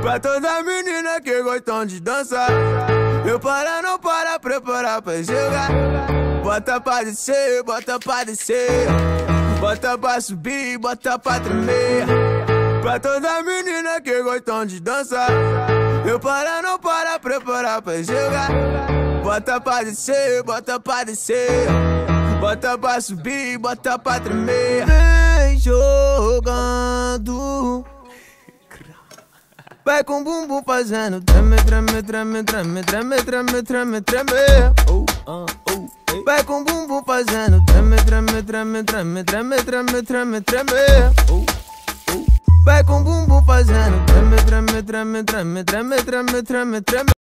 Pra todas as meninas que gostam de dançar, eu para não para, preparar pra jogar. Bota pra descer, bota pra descer, bota pra subir, bota pra tremer. Pra todas as meninas que gostam de dançar, eu para não para, preparar pra jogar. Bota pra descer, bota pra descer, bota pra subir, bota pra tremer. Vem jogando, vai com o bumbum fazendo treme, treme, treme, treme, treme, treme, treme, treme. Vai com o bumbum fazendo treme, treme, treme, treme, treme, treme, treme, treme. Vai com o bumbum fazendo treme, treme, treme, treme, treme, treme, treme, treme.